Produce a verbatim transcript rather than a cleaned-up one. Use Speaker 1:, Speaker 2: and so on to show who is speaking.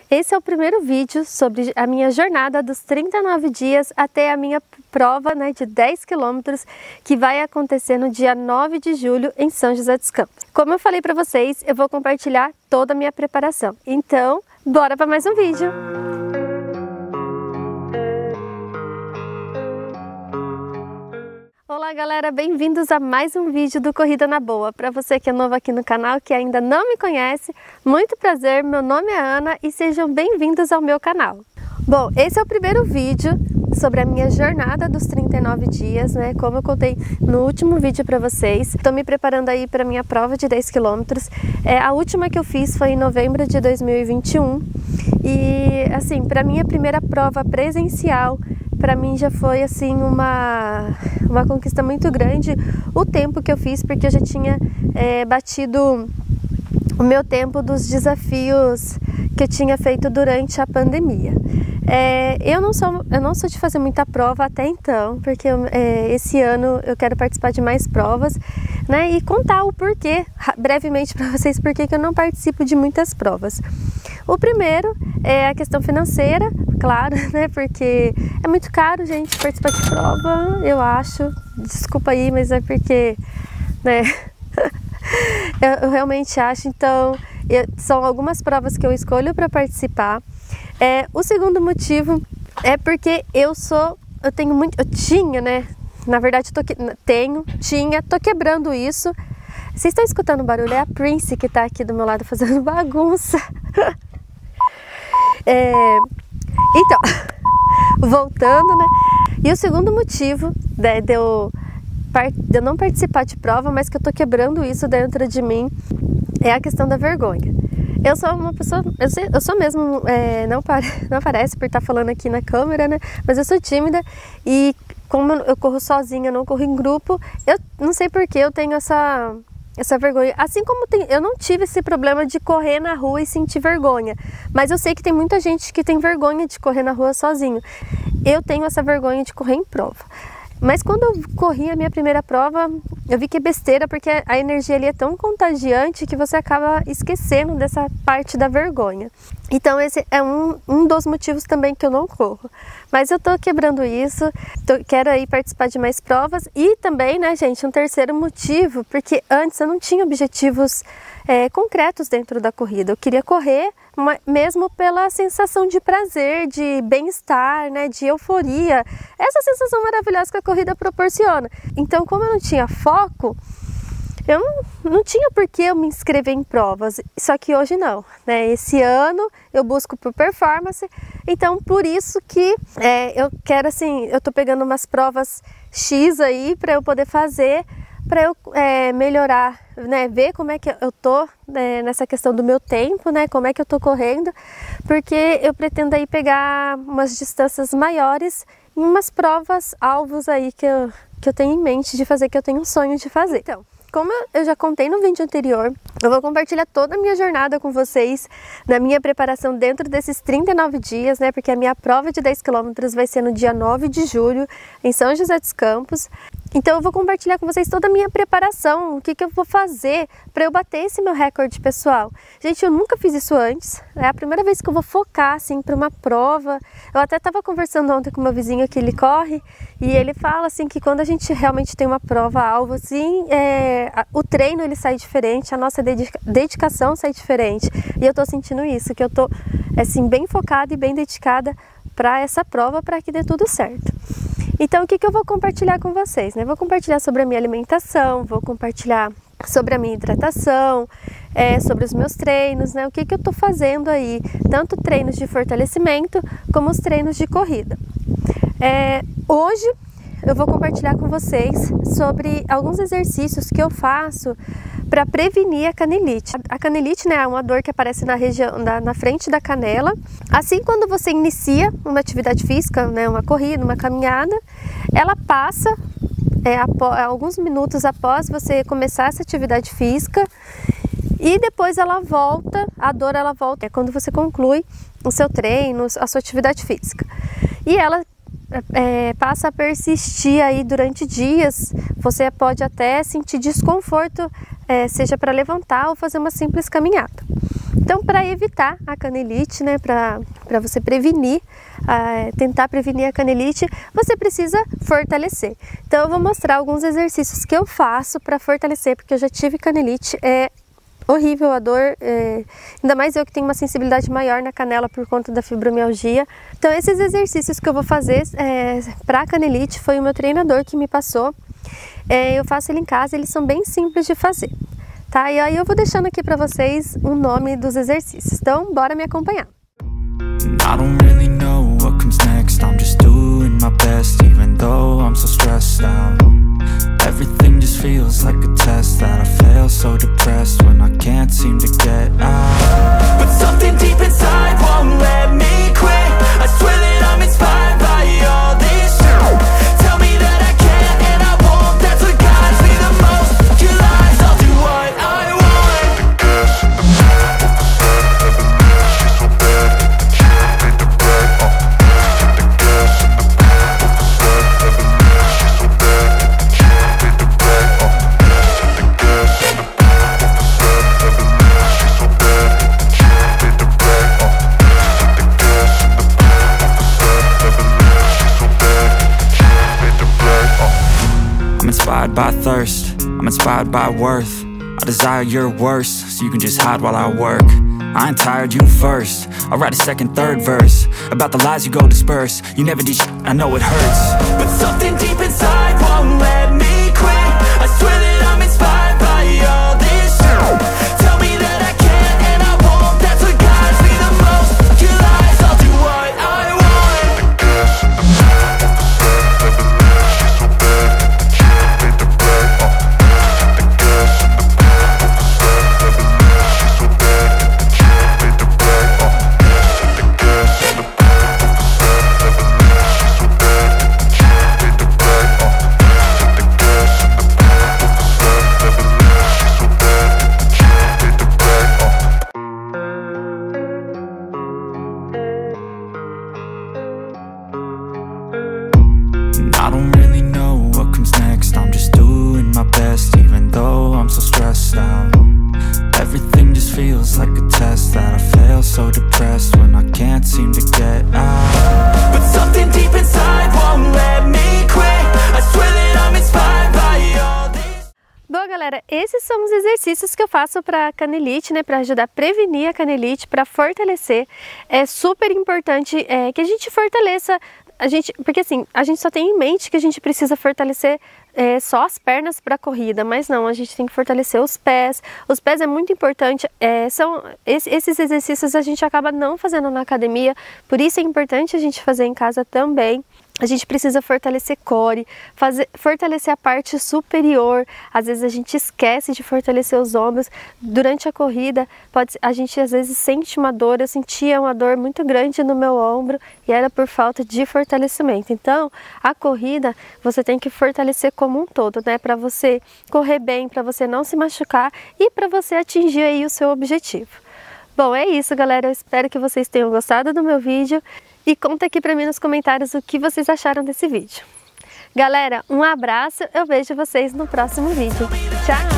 Speaker 1: Esse é o primeiro vídeo sobre a minha jornada dos trinta e nove dias até a minha prova, né, de dez quilômetros, que vai acontecer no dia nove de julho em São José dos Campos. Como eu falei para vocês, eu vou compartilhar toda a minha preparação. Então, bora para mais um vídeo! Olá galera, bem-vindos a mais um vídeo do Corrida na Boa. Para você que é novo aqui no canal, que ainda não me conhece, muito prazer, meu nome é Ana e sejam bem-vindos ao meu canal. Bom, esse é o primeiro vídeo sobre a minha jornada dos trinta e nove dias, né? Como eu contei no último vídeo para vocês. Estou me preparando aí para minha prova de dez quilômetros. É, a última que eu fiz foi em novembro de dois mil e vinte e um. E assim, para minha primeira prova presencial, para mim já foi assim uma, uma conquista muito grande o tempo que eu fiz, porque eu já tinha é, batido o meu tempo dos desafios que eu tinha feito durante a pandemia. É, eu, não sou, eu não sou de fazer muita prova até então, porque é, esse ano eu quero participar de mais provas, né, e contar o porquê, brevemente para vocês, porque que eu não participo de muitas provas. O primeiro é a questão financeira, claro, né, porque é muito caro, gente, participar de prova, eu acho, desculpa aí, mas é porque, né, eu, eu realmente acho, então, eu, são algumas provas que eu escolho para participar. É, o segundo motivo é porque eu sou, eu tenho muito, eu tinha, né, na verdade tô, tenho, tinha, tô quebrando isso. Vocês estão escutando o barulho? É a Prince que tá aqui do meu lado fazendo bagunça. É, então, voltando, né, e o segundo motivo de, de, eu, de eu não participar de prova, mas que eu tô quebrando isso dentro de mim, é a questão da vergonha. Eu sou uma pessoa, eu, sei, eu sou mesmo, é, não, pare, não parece por estar falando aqui na câmera, né? Mas eu sou tímida e como eu corro sozinha, não corro em grupo, eu não sei por que eu tenho essa, essa vergonha. Assim como tem, eu não tive esse problema de correr na rua e sentir vergonha, mas eu sei que tem muita gente que tem vergonha de correr na rua sozinho. Eu tenho essa vergonha de correr em prova. Mas quando eu corri a minha primeira prova, eu vi que é besteira, porque a energia ali é tão contagiante que você acaba esquecendo dessa parte da vergonha. Então esse é um, um dos motivos também que eu não corro. Mas eu tô quebrando isso, tô, quero aí participar de mais provas. E também, né, gente, um terceiro motivo, porque antes eu não tinha objetivos é, concretos dentro da corrida. Eu queria correr mesmo pela sensação de prazer, de bem-estar, né, de euforia, essa sensação maravilhosa que a corrida proporciona. Então, como eu não tinha foco, eu não, não tinha por que eu me inscrever em provas, só que hoje não, né? Esse ano eu busco por performance, então por isso que é, eu quero assim, eu tô pegando umas provas X aí para eu poder fazer, para eu é, melhorar, né, ver como é que eu tô né, nessa questão do meu tempo, né, como é que eu tô correndo, porque eu pretendo aí pegar umas distâncias maiores em umas provas, alvos aí que eu, que eu tenho em mente de fazer, que eu tenho um sonho de fazer. Então, como eu já contei no vídeo anterior, eu vou compartilhar toda a minha jornada com vocês, na minha preparação dentro desses trinta e nove dias, né, porque a minha prova de dez quilômetros vai ser no dia nove de julho, em São José dos Campos. Então eu vou compartilhar com vocês toda a minha preparação, o que, que eu vou fazer para eu bater esse meu recorde pessoal. Gente, eu nunca fiz isso antes, é a primeira vez que eu vou focar assim para uma prova. Eu até estava conversando ontem com meu vizinho que ele corre e ele fala assim que quando a gente realmente tem uma prova alvo assim, é, o treino ele sai diferente, a nossa dedica dedicação sai diferente. E eu tô sentindo isso, que eu tô assim bem focada e bem dedicada para essa prova, para que dê tudo certo. Então, o que, que eu vou compartilhar com vocês? Né? Vou compartilhar sobre a minha alimentação, vou compartilhar sobre a minha hidratação, é, sobre os meus treinos, né? O que, que eu estou fazendo aí, tanto treinos de fortalecimento como os treinos de corrida. É, hoje eu vou compartilhar com vocês sobre alguns exercícios que eu faço para prevenir a canelite. A canelite, né, é uma dor que aparece na região, na, na frente da canela. Assim, quando você inicia uma atividade física, né, uma corrida, uma caminhada, ela passa é, após, alguns minutos após você começar essa atividade física e depois ela volta, a dor ela volta, é quando você conclui o seu treino, a sua atividade física. E ela É, passa a persistir aí durante dias, você pode até sentir desconforto, é, seja para levantar ou fazer uma simples caminhada. Então, para evitar a canelite, né, para para você prevenir, uh, tentar prevenir a canelite, você precisa fortalecer. Então, eu vou mostrar alguns exercícios que eu faço para fortalecer, porque eu já tive canelite, é horrível a dor, é, ainda mais eu que tenho uma sensibilidade maior na canela por conta da fibromialgia. Então, esses exercícios que eu vou fazer é, para canelite foi o meu treinador que me passou. É, eu faço ele em casa, eles são bem simples de fazer. Tá? E aí eu vou deixando aqui para vocês o nome dos exercícios. Então, bora me acompanhar.
Speaker 2: I don't really know what comes next. I'm just doing my best, even though I'm so stressed out. Everything just feels like a test that I fail, so depressed when I can't seem to get out. But something deep inside won't let me quit. I swear that I'm inspired by all this shit. Tell me that I can't and I won't. That's what guides me the most. Your lies, I'll do what I want. I'm inspired by thirst, I'm inspired by worth. I desire your worst, so you can just hide while I work. I ain't tired, you first. I'll write a second, third verse about the lies you go disperse. You never did shit, I know it hurts. But something deep inside won't let me quit. I swear that I'm inspired by all this shit. Tell me that I can't and I won't. That's what guides me the most. Your lies, I'll do what I want. I don't really know what comes next. I'm just doing my best, even though I'm so stressed out. Everything just feels like a test that I fail, so depressed when I can't seem to get out. But something deep inside won't let me quit. I swear that I'm inspired by all this.
Speaker 1: Bom, galera, esses são os exercícios que eu faço para canelite, né, para ajudar a prevenir a canelite, para fortalecer. É super importante é, que a gente fortaleça a gente, porque assim, a gente só tem em mente que a gente precisa fortalecer é, só as pernas para a corrida, mas não, a gente tem que fortalecer os pés. Os pés é muito importante, é, são, esse, esses exercícios a gente acaba não fazendo na academia, por isso é importante a gente fazer em casa também. A gente precisa fortalecer core, fazer, fortalecer a parte superior. Às vezes a gente esquece de fortalecer os ombros. Durante a corrida, pode, a gente às vezes sente uma dor. Eu sentia uma dor muito grande no meu ombro e era por falta de fortalecimento. Então, a corrida você tem que fortalecer como um todo, né? Para você correr bem, para você não se machucar e para você atingir aí o seu objetivo. Bom, é isso, galera. Eu espero que vocês tenham gostado do meu vídeo. E conta aqui pra mim nos comentários o que vocês acharam desse vídeo. Galera, um abraço, eu vejo vocês no próximo vídeo. Tchau!